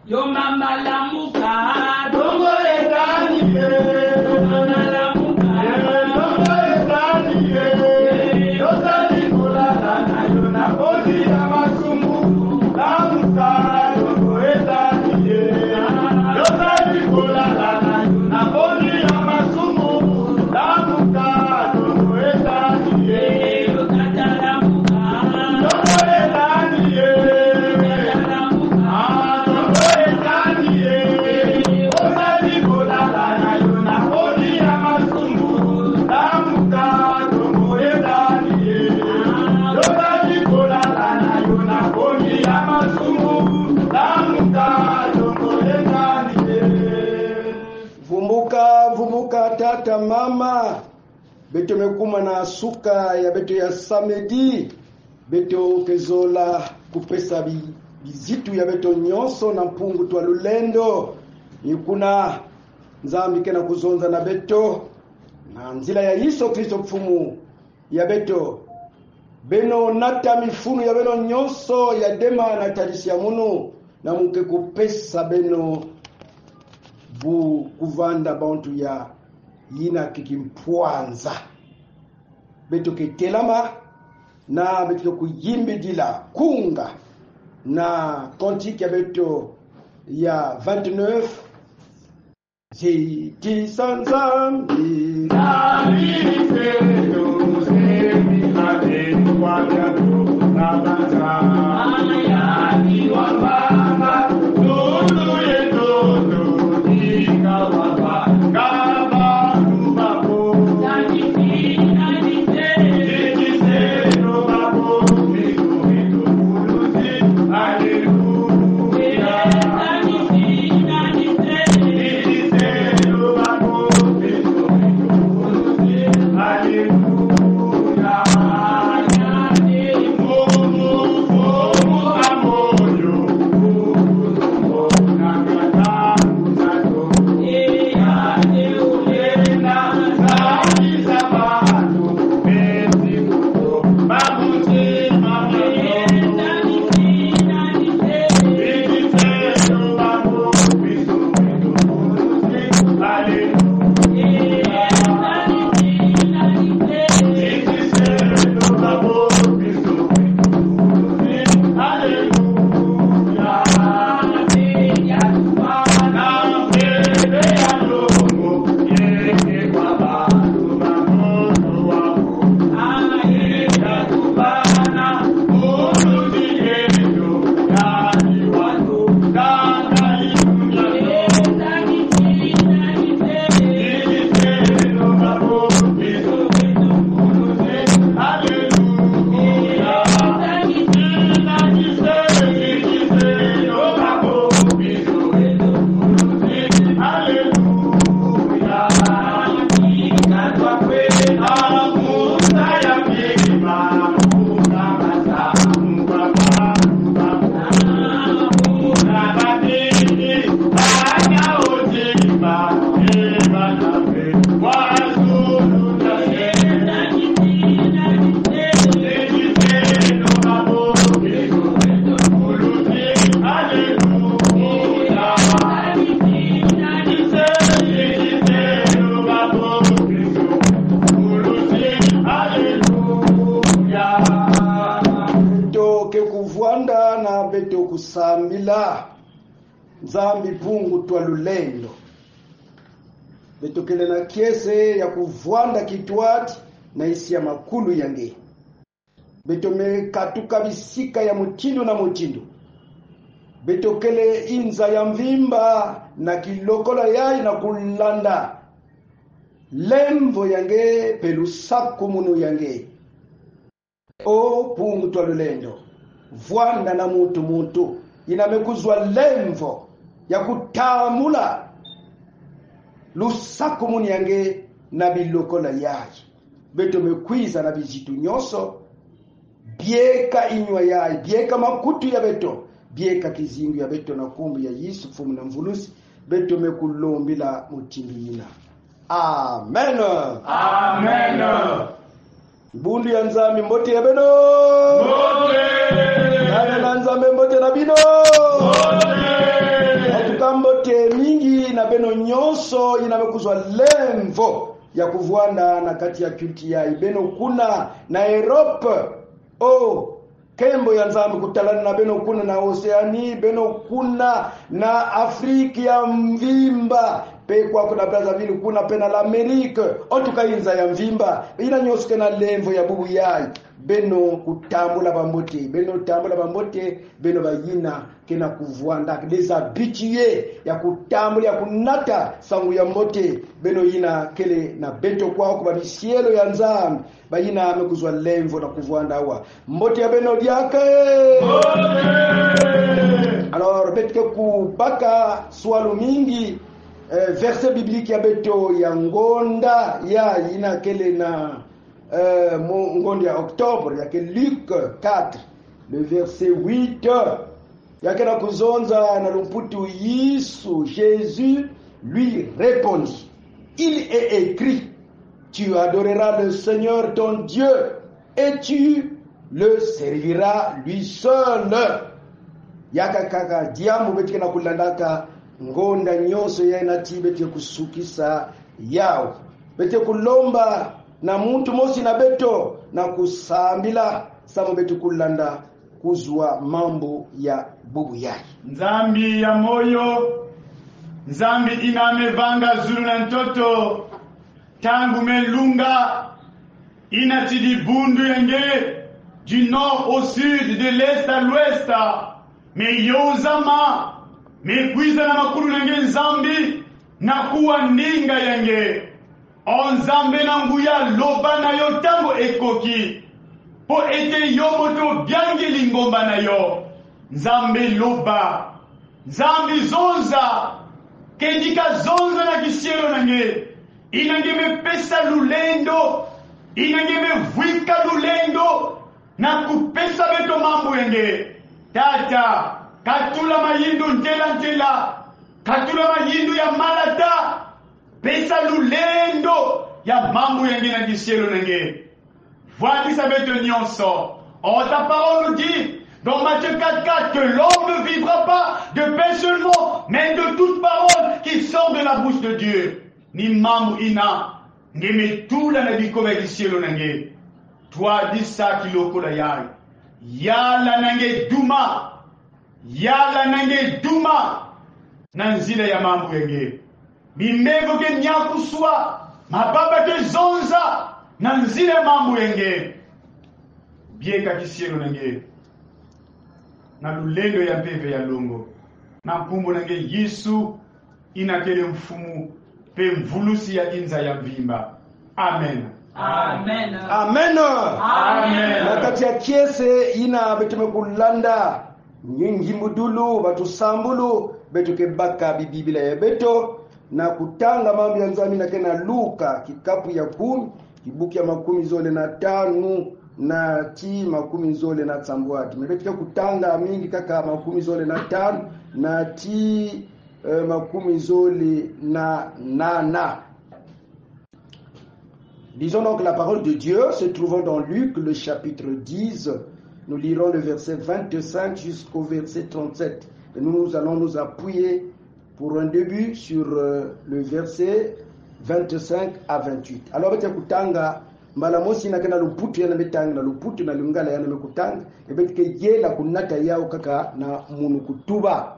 Yo mama lamuka, dongo etani ye. Yo mama lamuka, dongo etani ye. Yo tani kulala na yo na bodi ya masumu. Lamuka, dongo etani ye. Yo tani kulala na yo na bodi ya masumu. Lamuka, dongo etani ye. Yo tata lamuka, dongo etani ye. Vumuka tata mama beto mekuma na suka ya beto ya samedi beto kezola kupesa bizitu ya beto nyonso na mpungu twa lulendo nikuna nzambi kena kuzonza na beto na nzila ya Yesu Kristo mfumu ya beto beno nata mifunu ya beno nyonso ya dema na tarisia munu na muke kupesa beno bu kuvanda bantu ya yina kikimpwanza beto ketelama na beto kuyimbi dila kunga na kontiki ya beto ya 29 Ziti sanzambi kusambila nzambi pungu twa lulendo betokele na kiese ya kuvwanda kitwati na isi ya makulu yange betome katuka bisika ya mutindo na mutindo betokele inza ya mvimba na kilokola yai na kulanda lemvo yange pelusaku munu yange o pungu twa lulendo vwanda na mutu inamekuzwa lemvo ya kutamula lusaku munu yange na bilokola yai beto mekwiza na bijitu nyoso bieka inywa yai bieka makutu ya beto bieka kizingu ya beto na kumbi ya Yesu fumu na mvulusi beto mekulombila mutimbina. Amen. Amen. Bundu ya nzambi mbote ya beno mbote nana na nzambi mbote na bino mbote beno nyonso inamekuzwa lemvo ya kuvuanda na kati ya kulti ya beno kuna na Europe kembo ya nzambi kutalana na beno kuna na Oceani, beno kuna na Afrika ya mvimba pe kwa kuna Brazzaville kuna pena la Amerique otukainza ya mvimba ina nyoske na lemvo ya bubu yai beno kutambula bambote beno tambula bambote beno bayina kena kuvuanda des habitués ya kutambula ya kunata sangu ya mbote beno yina kele na beto kwao kwa bisielo ya nzambi bayina amekuzwa lemvo na kuvuanda wa mbote ya beno diake alors betke kubaka swalo mingi verset biblique ya beto ya ngonda ya ina kele na ngondi ya octobre yake Luc 4 le verset 8 yake na kuzonza na lumputu Yesu Jésus lui répondit, il est écrit, tu adoreras le Seigneur ton Dieu et tu le serviras lui seul. Yaka kaka diamu betike na kulandaka ngonda nyoso ya inati betike kusukisa yao betike kulomba na muntu mosi na beto na kusambila samo betu kulanda kuzwa mambo ya bubu yake. Nzambi ya moyo, nzambi inamevanga zulu na ntoto tangu melunga inatidi bundu yenge du nord au sud, de l'est à l'ouest, me yozama me kuiza na makuru yenge nzambi na kuwa ndinga yenge onzambe na nguya loba na yo tango ekoki po ete yo moto byange lingomba na yo nzambe loba nzambi zonza kendika zonza na kisielo nange inange mepesa lulendo inange mevwika lulendo na kupesa beto mambo yenge tata katula mayindu ntela katula mayindu ya malata pesa lulendo ya mambo yenge na kisielo nange. Voici sa bête nyonso. Oh, ta parole nous dit dans Matthieu 4:4 que l'homme ne vivra pas de pain seulement, mais de toute parole qui sort de la bouche de Dieu. Ni mambo ina ngeme tula na bikoma kisielo nange. Toi dis ça kiloko la yai. Yala nange duma nanzila ya mambo yenge. Mimego ke nyakuswa mababa ke zonza nanzile mambo yenge bieka kisielo nange na lulendo ya pepe ya longo na mpumbo nange Yesu inakele mfumu pe mvulusi ya inza ya mvimba. Amen. Amen. Amen. Amen. Na kati ya kiese ina betume kulanda nyingi mudulu batu sambulu betuke baka bibibila ya beto na kutanga mambo ya nzami na kena Luka kikapu ya 10 kibuki ya 15 na ti 10 tumebetika kutanga mingi kaka 15 na ti 18. Disons donc la parole de Dieu se trouvant dans Luc le chapitre 10. Nous lirons le verset 25 jusqu'au verset 37. Et nous allons nous appuyer pour un début sur le verset 25 à 28. Alors bete kutanga mbala mosi na kana luputu yana betanga na luputu na lungala yana mekutanga ebetike yela kunata yao kaka na munu kutuba.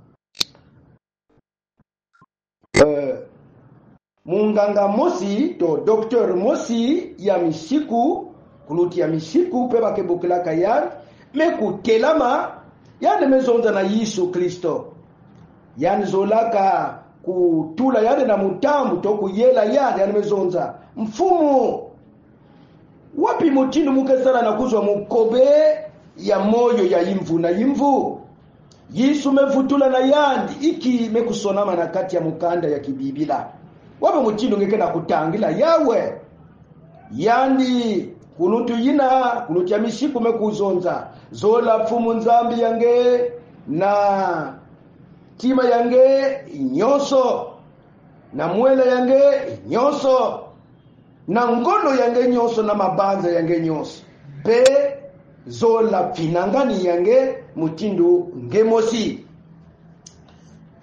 Munganga mosi to docteur mosi ya mishiku kuluti ya mishiku peba kebukila kayan mekutelama yande mezonza na Yesu Kristo yani zolaka kutula yade na mutambu to kuyela yade yani mezonza mfumu wapi mutindo mukesala na kuzwa mukobe ya moyo ya imvu na imvu Yesu mevutula na yandi iki mekusonama na kati ya mukanda ya kibibila wapi mutindo ngekena kutangila yawe yandi kunutu yina kunutu ya mishiku mekuzonza zola mfumu nzambi yange na tima yange nyoso na mwela yange nyoso na ngono yange nyoso na mabanza yange nyoso pe zola finangani yange mutindu ngemosi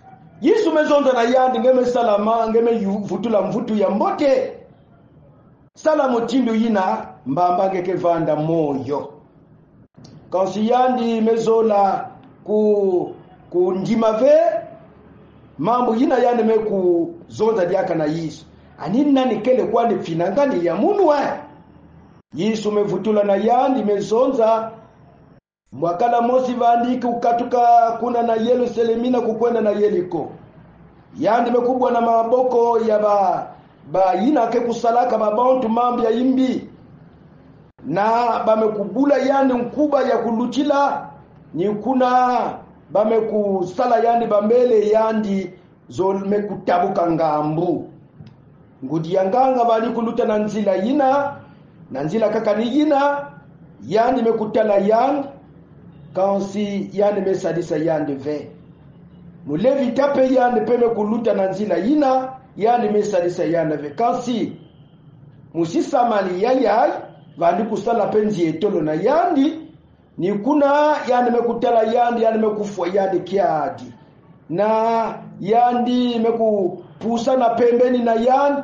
Yesu mezonda na yandi ngeme salama ngeme vutula mvutu ya mbote. Sala motindo yina mbamba ngeke vanda moyo. Kansi yandi mezola ku ndimave mambo yina yandi meku zonda diaka na Yesu. Anina nikele kwani finangani ya munwa. Yesu mevutula na yandi mezonza mwakala mosi vandiki ukatuka kuna na Yerusalemina kukwenda na Yeriko. Yandi mekubwa na maboko ya ba yina ke kusalaka babantu mambo ya imbi. Na bamekubula yandi mkuba ya kulutila ni kuna bamekusala yandi bambele yandi zolme kutabuka ngambu. Ngudi yanganga bali kuluta na nzila yina na nzila kaka ni yina yandi mekutala yandi kansi yandi mesadisa yandi ve mulevi tape yandi peme kuluta na nzila yina yandi mesadisa yandi ve kansi musisa mali yayay vandi kusala penzi etolo na yandi ni kuna yandi mekutala yandi mekufwa yandi kiadi na yandi mekupusa na pembeni na yandi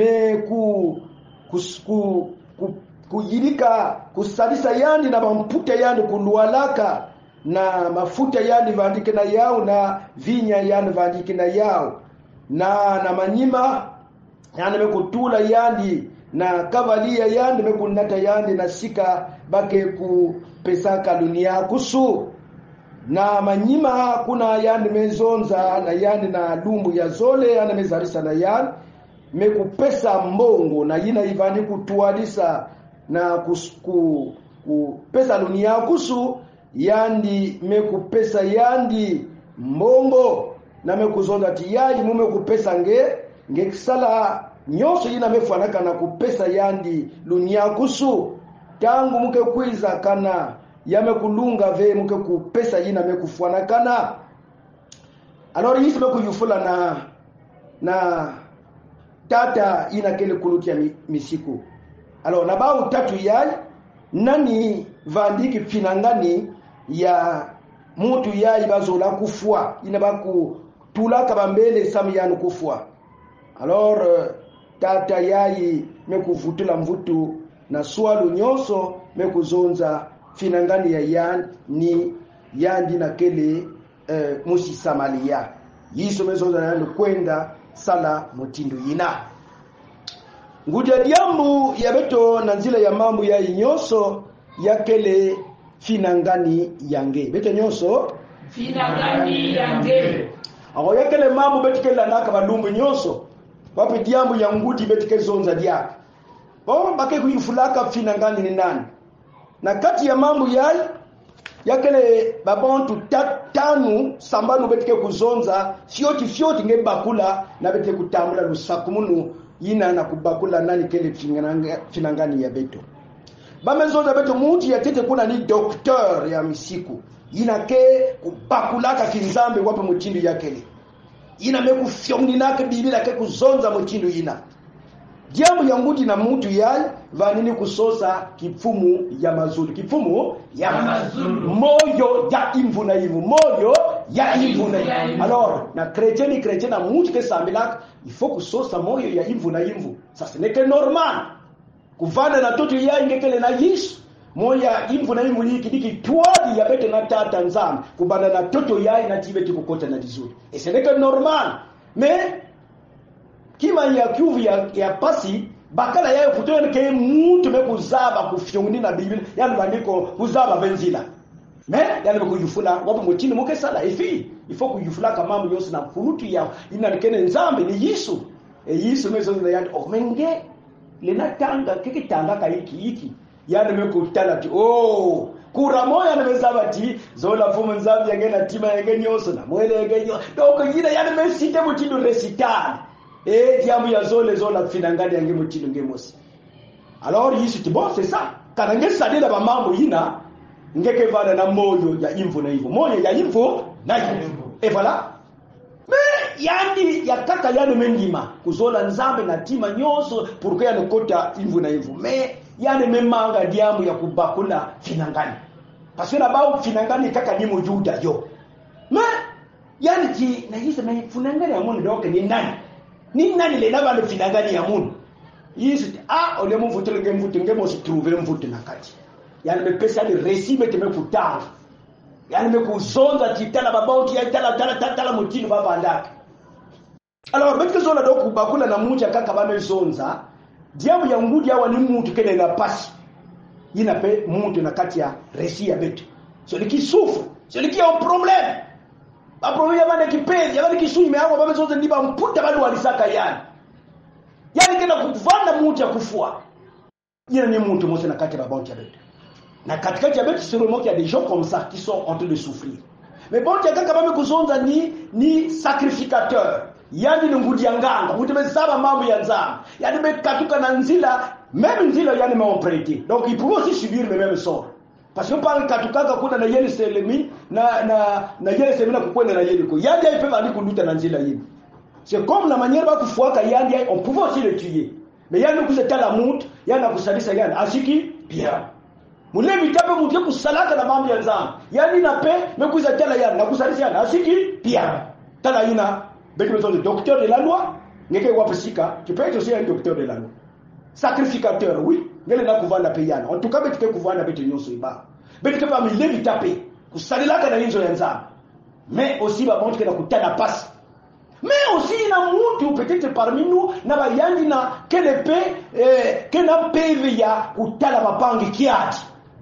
kujirika kusadisa yandi na mamputa yandi kulualaka na mafuta yandi vandike na yao na vinya yandi vandike na yao na manyima yandi mekutula yandi na kavalia yandi mekunata yandi na sika bake kupesaka dunia kusu na manyima kuna yandi mezonza na yandi na lumbu ya zole yandi mezarisa na yandi mekupesa mbongo na yina ivani kutualisa na kupesa dunia kusu yandi mekupesa yandi mbongo na mekuzonda tiyaji mume kupesa nge kisala nyoso yina mefanaka na kupesa yandi dunia kusu tangu muke kwiza kana yamekulunga ve muke kupesa yina mekufuana kana alori yisi mekuyufula na tata ina kele kulutia misiku. Alors nabau tatu yai nani vandiki finangani ya mutu yai bazola kufwa ina baku tulaka bambele samiyanu kufwa. Alors tata yai mekuvutula mvutu na swalu nyoso mekuzonza finangani ya ni yandi na kele mushi samalia. Yiso mezonza na kwenda sala motindo yina. Ngudia diambu ya beto na nzila ya mambo ya inyoso ya kele finangani yange. Beto nyoso finangani yange. Aho ya kele mambo beto kele naka balumbu nyoso. Wapi diambu ya ngudi beto kele zonza diaka. Bake kuyufulaka finangani ni nani. Na kati ya mambo ya kele babantu tanu sambanu betike kuzonza fioti nge bakula na betike kutamula lusakumunu yina na kubakula nani kele finangani ya beto bamezonza beto muti ya tete kuna ni docteur ya misiku yina ke kubakulaka kinzambe wape mutindo ya kele yina mekufyonginaka bibila ke kuzonza mutindo yina Diambu ya ngudi na mutu yai vanini kusosa kifumu ya mazulu. Kifumu ya mazulu. Moyo ya imvu na imvu. Moyo ya imvu na imvu. Alors, na chrétien na mutu ke sambilak, il faut kusosa moyo ya imvu na imvu. Ça ce n'est que normal. Kuvanda na toto yai ngekele na Yesu. Moyo ya imvu na imvu ni kidiki tuadi ya bete na tata nzam. Kubanda na toto yai na tibeti kukota na dizuri. Et ce n'est que normal. Mais kima ya kiuvu ya pasi bakala yayo kutona ke mutu mekuzaba kufyonguni na biblia yani bandiko kuzaba benzila me yani kuyufula wapo mutini muke sala ifi ifo kuyufula kama mambo yose na furutu ya ina kene nzambe ni Yesu Yesu mezo yani omenge lena tanga kikitanga ka hiki yani mekutala ti kura moya na mezabati zola fumu nzambe yangena tima yangenyoso na mwele yangenyo doko yina yani mesite mutindo resitani diambu ya zola finangani yange mutindo ngemosi. Alors Yesu ti bon c'est ça kana ngesadela ba mambo yina ngeke vana na moyo ya imvu na hivyo moyo ya imvu na hivyo et voilà mais yandi yakaka yano mendima kuzola nzambe na tima nyoso pourquoi yanokota imvu na hivyo mais yane memanga diambu ya kubakula finangani parce que na bao finangani kaka ni mujuda yo mais yani ji na yisa me funangani ya mundu doke ni nani le naba le finangani ya mundu yisa ole mu vutele nge mvutu nge mo se trouver mvutu na kati yani me pesa le récit me te me kutanga yani me kuzonza titala babauti ya tala mutini baba ndaka. Alors metke zona do kubakula na muja kaka bano zonza diabu ya ngudi awa ni mutu kene na pasi yina pe mutu na kati ya récit ya betu celui qui souffre, celui qui a un problème. Ba problème yabane kipezi, yabane kisui mehawa babe zote ndiba mputa bali walisaka yani. Yani kena kuvanda mutu ya kufua. Yina ni mutu mose na kati ya babauti ya betu. Na katikati ya betu sûrement qu'il y a des gens comme ça qui sont en train de souffrir. Mais bon tu kaka babe kuzonza ni sacrificateur. Yani ngudi ya nganga, mutemezaba mambo ya nzama. Yani bekatuka na nzila, même nzila yani m'emprunté. Donc ils pourront aussi subir le même sort. Parce que par katukaka kuna na yeli selemi na yeli selemi na kukwenda na yeli ko. Yandi ipe bali kunduta na nzila yini. C'est comme la manière ba kufuaka yandi on pouvait aussi le tuer. Mais yandi kuseta la mut, yandi kusalisa yandi asiki pia. Mulevi tape mutie kusalaka na mambo ya nzama. Yandi na pe mekuza tela yandi na kusalisa yandi asiki pia. Tala ina betu besoin de docteur de la loi, ngeke wapesika, tu peux être aussi un docteur de la loi. Sacrificateur, oui, ngele na kuvanda peyana. En tout cas, betu ke kuvanda betu nyonso iba. Betu ke pa milevi tape, kusalilaka na inzo ya nzama. Mais aussi ba montre que na kutana passe. Mais aussi na mutu peut-être parmi nous na ba yandi na kele pe que na peve ya kutala bapangi kiati.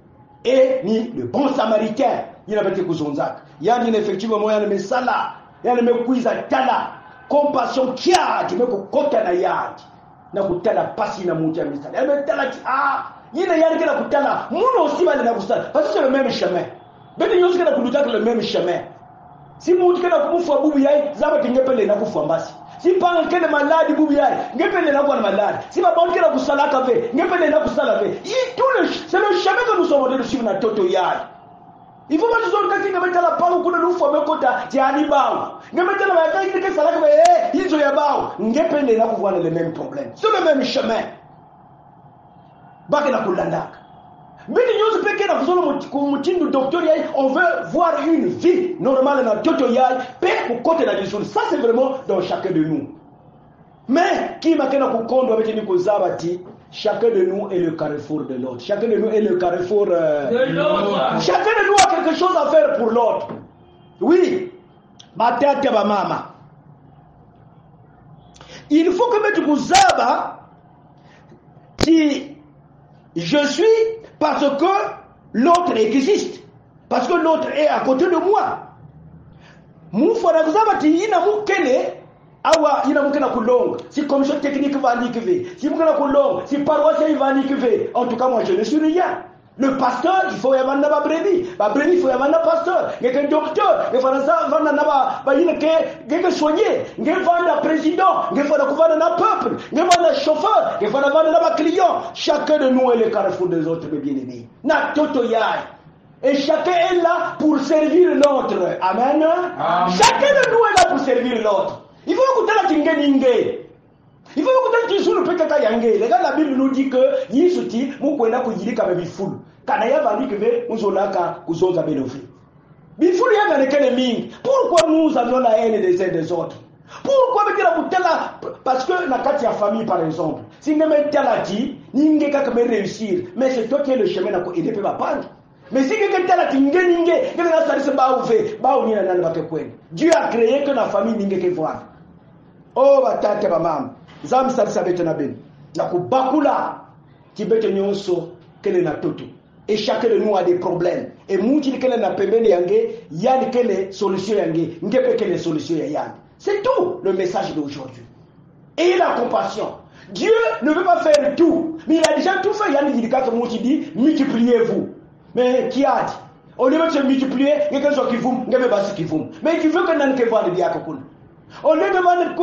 Et ni le bon samaritain, il a betu kuzonzaka. Yandi na effectivement moya na mesala. Yani mekuiza tala compassion kiati meko kota na yati na kutala pasi na mutu ya misala yani tala yina yani kila kutala muno aussi bali na kusala parce que c'est le même chemin beti nyosi kana kudutaka le même chemin si mutu kana kumufwa bubu yai zaba tingepele na kufwa mbasi si panga kene maladi bubu yai ngepele na kwa maladi si baba kana kusala kave ngepele na kusala ve c'est le chemin que nous sommes en train de suivre na toto yai. Il faut pas toujours que tu ne mettes la parole pour nous former kota tiani bao. Ne mettez la bataille que ça là que ils ont yabao. Ngepende na kuvoir les mêmes problèmes. C'est le même chemin. Baka na kulanda. Mais nous peke na kuzolo mutindo docteur yai, on veut voir une vie normale na toto yai, pe pour côté la gestion. Ça c'est vraiment dans chacun de nous. Mais qui m'a kena kukondo avec ni kozabati. Chacun de nous est le carrefour de l'autre. Chacun de nous est le carrefour de l'autre. Chacun de nous a quelque chose à faire pour l'autre. Oui. Matata ba mama. Il faut que metu kuzaba qui je suis parce que l'autre existe. Parce que l'autre est à côté de moi. Mufara kuzaba ti ina mukele awa ina mukena kulonga si commission technique va niquer si mukena kulonga si paroisse va niquer en tout cas moi je ne suis rien. Le pasteur il faut y avoir ba brebis il faut y avoir pasteur ngeke docteur ngeke vana na ba yine ngeke soigner ngeke vana président ngeke vana kuvana na peuple ngeke vana chauffeur ngeke vana na ba client. Chacun de nous est le carrefour des autres bien-aimés na toto yai. Et chacun est là pour servir l'autre. Amen. Chacun de nous est là pour servir l'autre. Il faut écouter la tingue. Il faut écouter le tisou le peut-être yangé. Les gars, la Bible nous dit que Yisuti, mon koina ko yiri ka bifulu. Kana ya vandi que ve muzolaka kuzoza benofi. Bifulu ya na kele mingi. Pourquoi nous avons la haine des uns des autres? Pourquoi me dire la parce que la kati ya famille par exemple. Si ne me talati, ninge ka me réussir, mais c'est toi qui es le chemin na ko aider pe bapanga. Mais si quelqu'un t'a dit Dieu a créé que la famille n'ingue que voir. Oh, batata bamam. Zam salisa betena ben. Na ku bakula ti bete nyonso kele na toto. Et chacun de nous a des problèmes. Et mouti kele na pembeni yange, yani kele solution yange, ngepe kele solution yange. C'est tout le message d'aujourd'hui. Ayez la compassion. Dieu ne veut pas faire tout, mais il a déjà tout fait. Yani dit que mouti dit multipliez-vous. Mais qui a dit? Au lieu de se multiplier, il y a quelqu'un qui vous, mais qui veut que nous ne voit le bien. Au lieu de demander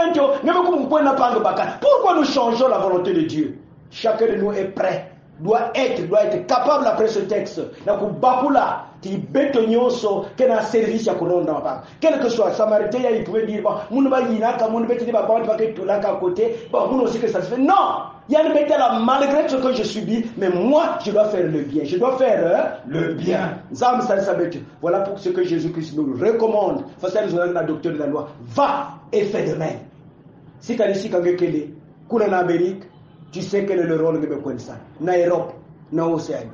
pourquoi nous changeons la volonté de Dieu? Chacun de nous est prêt, doit être capable après ce texte. ti beto nyonso kena service ya kuronda mapaka. Quel que soit, Samaritain, il pouvait dire, bon, moun ba yinaka, moun beti di ba bande pa ke tulaka à côté, bon, moun aussi que ça se fait. Non! Il y a une bête là, malgré ce que je subis, mais moi, je dois faire le bien. Je dois faire le bien. Voilà pour ce que Jésus-Christ nous recommande. Face à la doctrine de la loi. Va et fais de même. Si tu as ici quand tu es en Amérique, tu sais quel est le rôle de Bekonsa. En Europe, en Océanie.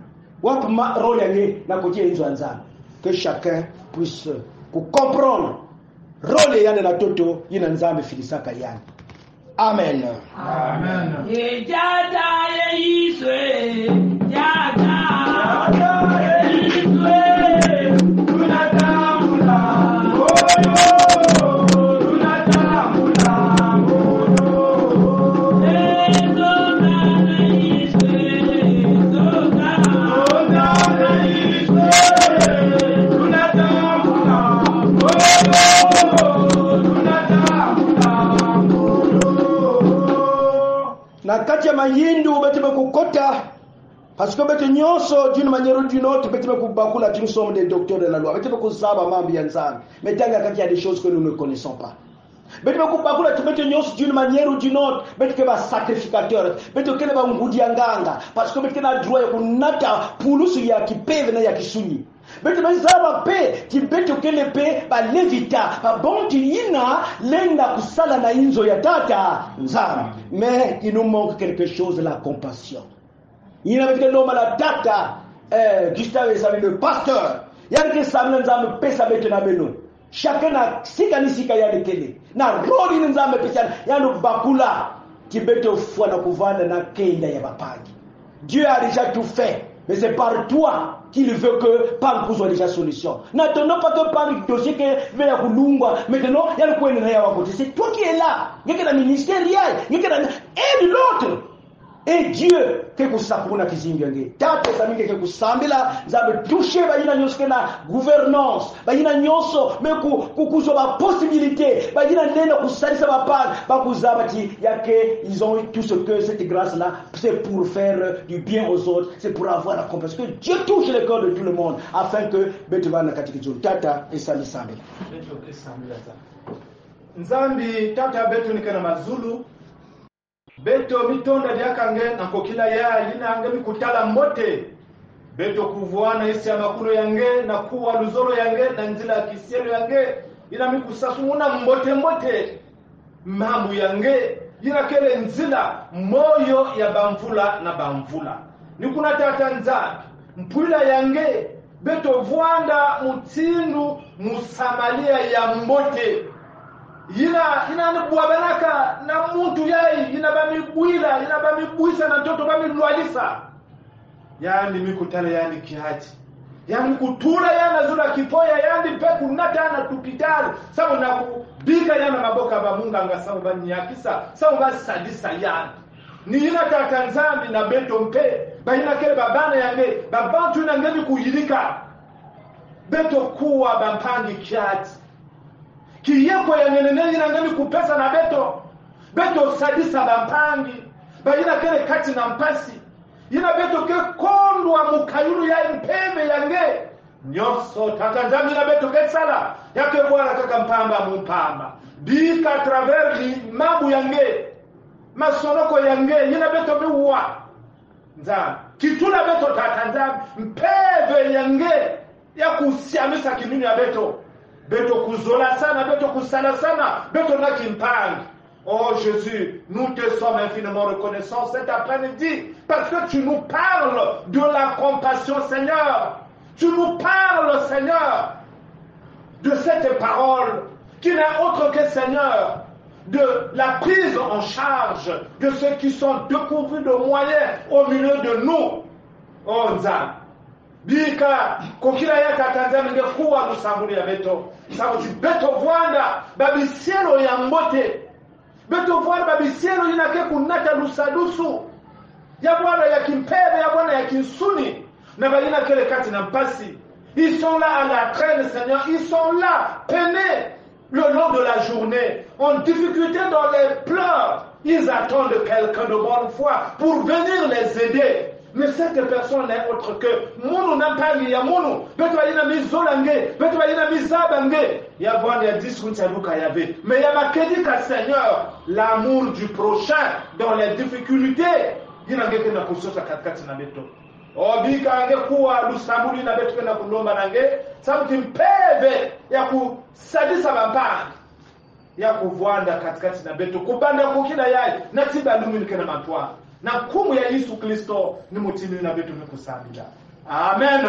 Que chacun puisse comprendre. Rôle de la Toto, il y a un zame filisa kayan. Amen. Amen. Na kati ya mayindu beti bakukota parce que beti nyonso d'une manière ou d'une autre beti bakubakula nous sommes des docteurs de la loi beti bakusaba mambo ya nzambe metanga kati ya des choses que nous ne connaissons pas beti bakubakula beti nyonso d'une manière ou d'une autre beti ke ba sacrificateur beti kele ba ngudi ya nganga parce que beti na droit ya kunata pulusu ya kipeve na ya kisunyi beti bazaba pe ti beti kele pe ba levita ba bonti ina lenda kusala na inzo ya tata nzambe. Mais il nous manque quelque chose de la compassion. Il avait que l'homme à la tata Gustave et le pasteur. Il y a que ça nous a pesa beti na beno. Chacun a sikani sikaya de kele. Na roli nous a pesa ya no bakula ti beti ofwa na kuvana na kenda ya bapangi. Dieu a déjà tout fait. Mais c'est par toi qu'il veut que Pankou soit déjà solution. N'attendons pas que par le dossier que veut Kulungwa. Maintenant, il y a le coin de la côté. C'est toi qui es là. Il y a le ministériel. Il y a et l'autre. Et Dieu, que ça pour la kizingange. Tata samike que kusambila zabe toucher ba ina nyoske na gouvernance. Ba ina nyonso mais kukuzo ba possibilité. Ba ina nena kusalisa ba ba kuzabati yake ils ont eu tout ce que cette grâce là c'est pour faire du bien aux autres, c'est pour avoir la compassion. Que Dieu touche le cœur de tout le monde afin que betuvana katika juu tata esali sambila. Beto esambila za. Nzambi tata beto nikana mazulu. Beto mitonda lyakange nako kila ya yina ange mikutala mote beto kuvuana isi ya makuro yange na kuwa luzolo yange na nzila kisielo yange ina mikusasumuna mbote mamu yange ina kele nzila moyo ya bamvula na bamvula nikuna tata nzambi mpwila yange beto vuanda mutindu musamalia ya mbote ina nibwabanaka na muntu yai ina bamibwila ina bamibwisa na toto bamilwalisa yani mikutana yani kihaji yani kutula yana zula kipoya yani peku nata na tupitali sabu na kubika yana maboka bamunga ngasabu banyakisa sabu basadisa yani ni ina tata nzambi na beto mpe baina kele babana yange babantu ina ngeni kuyilika beto kuwa bampangi kihaji kiyeko ya nyeneneni na ngani kupesa na beto sadisa bampangi bayina kele kati na mpasi yina beto ke kondwa mukayuru ya mpeme yange nyoso tatanzami na beto ke sala yake bwana kaka mpamba mpamba bika travers mabu yange masonoko yange yina beto biwa nza kitula beto tatanzami mpeve yange ya kusiamisa kinuni ya beto kuzola sana, beto kusala sana, beto na kimpangi. Oh Jésus, nous te sommes infiniment reconnaissants cet après-midi parce que tu nous parles de la compassion, Seigneur. Tu nous parles, Seigneur, de cette parole qui n'est autre que, Seigneur, de la prise en charge de ceux qui sont dépourvus de moyens au milieu de nous. Oh Nzam. Bika kokila ya Tanzania ngekuwa lusambuli ya beto sababu beto vwanda babisielo ya mbote beto vwanda babisielo inake kunata lusadusu ya bwana ya kimpebe ya bwana ya kinsuni na balina kele kati na mpasi. Ils sont là à la traîne, Seigneur, ils sont là peinés le long de la journée en difficulté dans les pleurs. Ils attendent quelqu'un de bonne foi pour venir les aider. Mais cette personne n'est autre que Mounou Nampali ya Mounou. Peut-être qu'il y a mis Zolangue, peut-être qu'il y a mis Zabangue. Il y a bon, il y a 10 Yabe. Mais il y a marqué que Seigneur, l'amour du prochain dans les difficultés. Il y a quelqu'un qui a poussé sa 4-4 na beto. Obi kange kuwa lusambuli na beto na kulomba nange. Sabuti mpeve ya kusadisa bampani. Ya kuvwanda katikati na beto. Kubanda kukina yai. Na tiba lumini kena matwa. Na kumu ya Yesu Kristo ni mutini na beto mekusambila. Amen.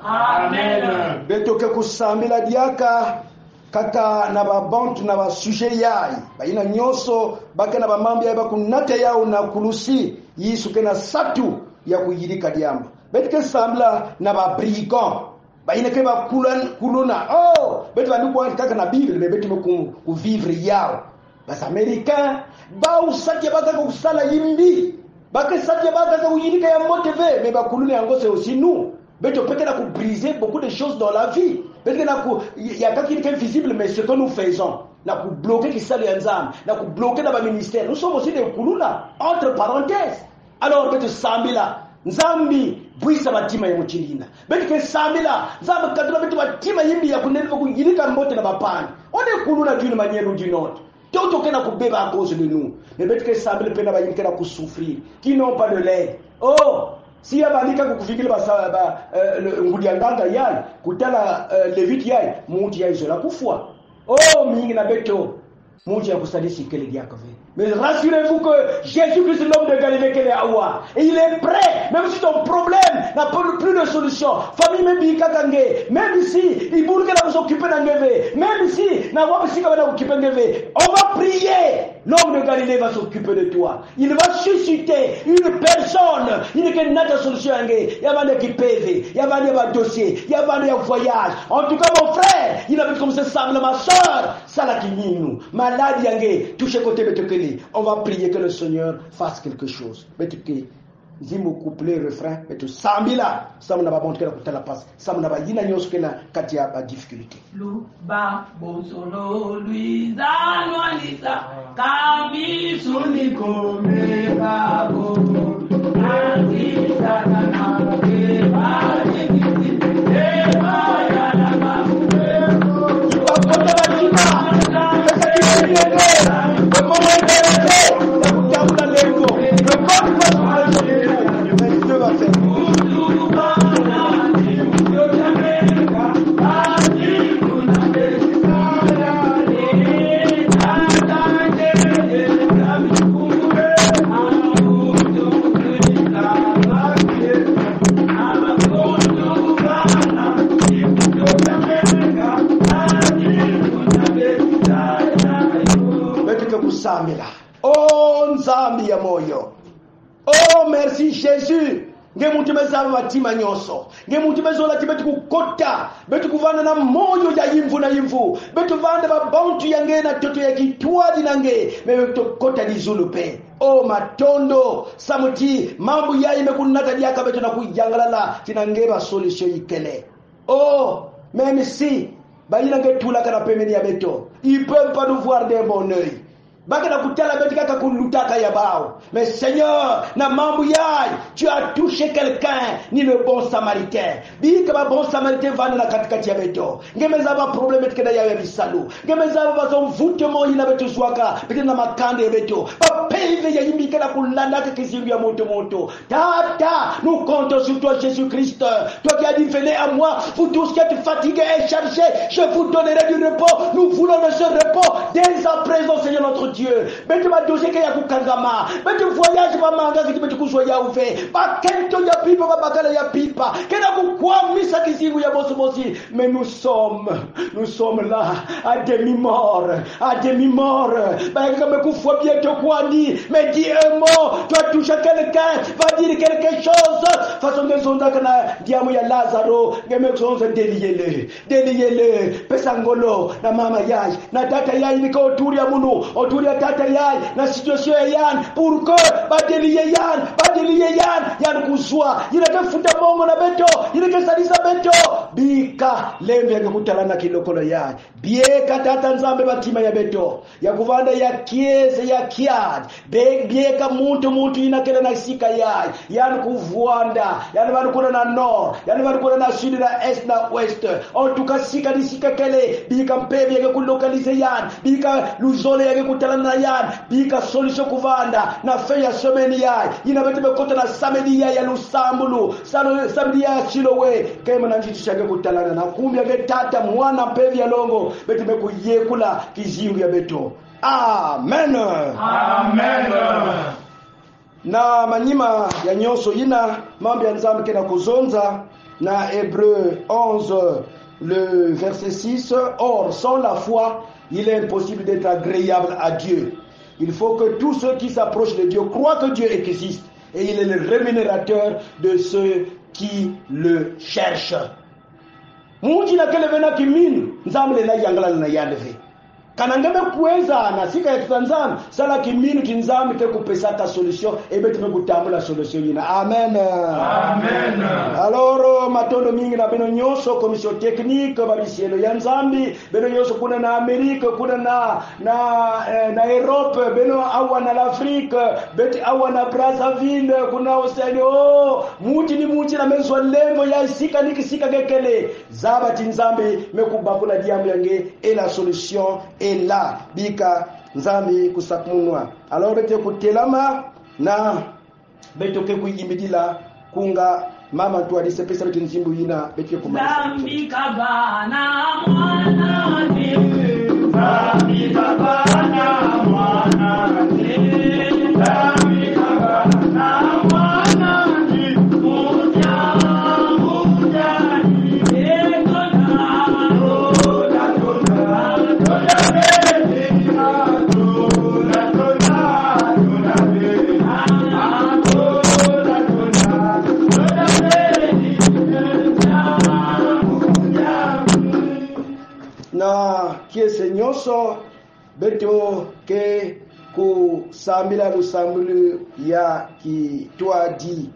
Amen. Beto ke kusambila diaka kaka na babantu na basuje yai. Baina nyoso baka na bamambi yai bakunate yao na kulusi. Yesu kena satu ya kuyirika diamba. Beto ke sambila na babrigand. Baina ke ba kulona. Oh, beto banduko kaka na Bible me beto ku vivre yao. Bas Américains ba usaki baka kusala yimbi. Baka saki baka kuyirika ya motive me bakulune yango c'est aussi nous. Beto peut-être na briser beaucoup de choses dans la vie. Peut-être na il y a pas qui est visible mais ce que nous faisons. Na ku bloquer qui sali ensemble, na ku bloquer dans le ministère. Nous sommes aussi des kuluna entre parenthèses. Alors beto sambila Nzambi buisa batima ya muchilina. Beto ke sambila nzambi kadula beto batima yimbi ya kunelva kuyirika mbote na bapani. One kuluna d'une manière ou d'une autre. Tout aucun a kubeba à cause de nous. Mais peut-être que ça peut pas y avoir souffrir, qui n'ont pas de l'aide. Oh, si y a balika kufikiri ba ngudianganga yai, kutala levite yai, muti yai zola kufwa. Oh, mingi na beto, muti ya kusadisi kele diakove. Mais rassurez-vous que Jésus-Christ, l'homme de Galilée, qu'il est à Oua. Et il est prêt, même si ton problème n'a plus de solution. Famille, même si même si il voulait qu'elle s'occupe d'Angévé, même si n'a pas si qu'elle s'occupe d'Angévé, on va prier. L'homme de Galilée va s'occuper de toi. Il va susciter une personne. Il n'est n'a pas de solution. Il y a des PV, il y a des dossiers, il y a des voyages. En tout cas, mon frère, il a vu comme ça, ma soeur, ça l'a qui nous. Malade, il touché côté de on va prier que le Seigneur fasse quelque chose. Mais tu sais, Zimo couplet refrain, mais tu sambila, ça n'a pas bon que la passe, ça n'a pas dit n'ayons que la katia a difficulté. Luba bosolo Luisa Luisa Kami Suniko Mekabo Anita Nana Eva Eva Yana Mamu Oh, nzambi ya moyo. Oh, merci Jésus. Nge mutumeza batima nyoso. Nge mutumeza la tibetu kukota. Betu kuvana na moyo ya yimvu na yimvu. Betu vanda ba bantu yange na toto ya kitwaji nange. Betu kota di zulupe. Oh, matondo. Samuti. Mambu ya imekunata diaka betu na kujangalala. Tinangeba solution ikele. Oh, même si. Ba inange tulaka na pemeni ya beto. Ils peuvent pas nous voir d'un bon œil. Bakana kutala betika kakulutaka ya bao. Mais Seigneur, na mambu yai, tu as touché quelqu'un, ni le bon samaritain. Bi kama bon samaritain vana na katikati ya beto. Ngemeza ba problème etkeda ya bisalu. Ngemeza ba son voûtement ina beto swaka, peut-être na makande ya beto. Ba peive ya yimbi kana kulanda ka kizingu ya moto. Tata, nous comptons sur toi Jésus-Christ. Toi qui as dit venez à moi, vous tous qui êtes fatigués et chargés, je vous donnerai du repos. Nous voulons de ce repos dès à présent Seigneur notre Dieu. Betu ba dossier ke ya kukangama. Betu voyage ba manga ki betu kuzoya uve. Ba kento ya pipa ba bakala ya pipa. Kena kukwamisa kizingu ya bosi. Mais nous sommes là à demi-mort. Ba kama kufwa bientôt kwani. Mais dis un mot, tu as touché quelqu'un, va dire quelque chose. Façon que son dakana diamu ya Lazaro, ngeme sonze deliele. Pesangolo na mama yai, na tata yai niko turi ya munu autour ya tata yai na situation ya yan pour que badeliye yan kuzwa yile kefuta bongo na beto yile kesalisa beto bika lembe ya kutalana kilokolo yai bieka tata nzambe batima ya beto ya kuvanda ya kiese ya kiad bieka muntu inakele na sika yai yan kuvwanda yan banu kuna na nord yan banu kuna na sud na est na west en tout cas sika disika kele bika mpevi ya kulokalize yan bika luzole ya kutalana yan bika solution kuvanda na fe ya semaine yai ina beto bekota na samedi ya lusambulu samedi ya Silowe kema na njitu shage kutalana na kumbi ya tata mwana mpevi ya longo beto bekuyekula kizingu ya beto. Amen. Amen. Na manyima ya nyoso ina mambo ya nzambe kena kuzonza na Hébreux 11 le verset 6. Or sans la foi il est impossible d'être agréable à Dieu. Il faut que tous ceux qui s'approchent de Dieu croient que Dieu existe et il est le rémunérateur de ceux qui le cherchent. Mungu na kele vena kiminu nzambe na yangala na yadeve kana ngebe kuweza na sika ya Tanzania sala kiminu kinzambe ke kupesa ta solution ebe tumekutambula solution yina. Amen. Amen. Alors matondo mingi na beno nyoso commission technique babisielo ya nzambi beno nyoso kuna na Amerika kuna na Europe beno awa na l'Afrique beti awa na Brazzaville kuna Oceano muti ni muti na mezo lengo ya sika nikisika gekele zaba tinzambi mekubakula diambo yange et la solution est là bika nzambi kusakunwa. Alors bete kutelama na beto ke kuyimbidila kunga mama tu alisepesa beto nzimbu yina bete kumaliza Zambi kabana mwana ni Zambi kabana mwana ni Zambi kabana mwana ni Muja ni Ekona na kiese nyoso beto ke kusambila lusambulu ya ki twadi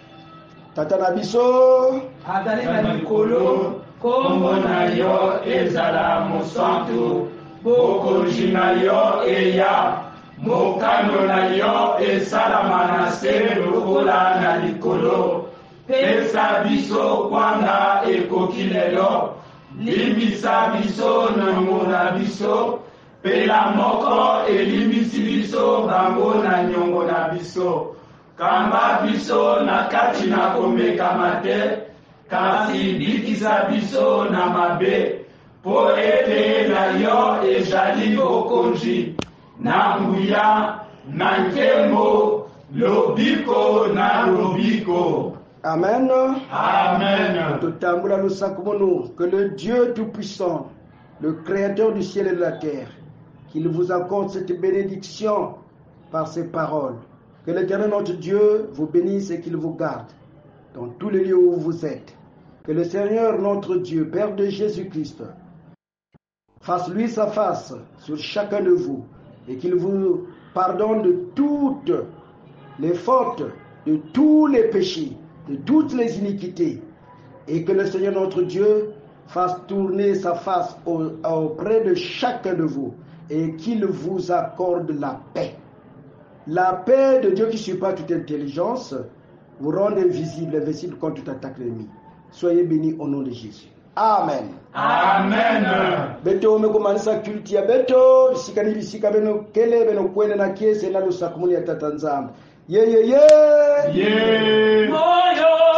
tata na biso Adale na mikolo kombo na yo ezala mosantu boko jina yo eya mokano na yo esalama na se lokola na likolo pesa biso kwanga ekoki lelo limbisa biso na ngona biso pela moko elimbisi biso bango na nyongo na biso kamba biso na kati na komekama te kasi bikisa biso na mabe po ete na yo ezali bokonzi na nguya na nkembo lobiko na lobiko. Amen. Amen. Tutambula lusakumunu que le Dieu tout-puissant, le créateur du ciel et de la terre, qu'il vous accorde cette bénédiction par ses paroles. Que l'Éternel notre Dieu vous bénisse et qu'il vous garde dans tous les lieux où vous êtes. Que le Seigneur notre Dieu, Père de Jésus-Christ, fasse lui sa face sur chacun de vous et qu'il vous pardonne de toutes les fautes, de tous les péchés, de toutes les iniquités, et que le Seigneur notre Dieu fasse tourner sa face auprès de chacun de vous et qu'il vous accorde la paix. La paix de Dieu qui surpasse toute intelligence vous rende invincible contre toute attaque de l'ennemi. Soyez bénis au nom de Jésus. Amen. Amen. Beto umekomanisa kulti ya beto sikani bisika beno kele beno kwene na kiese na lusakumuni ya tatanzamba. Ye. Moyo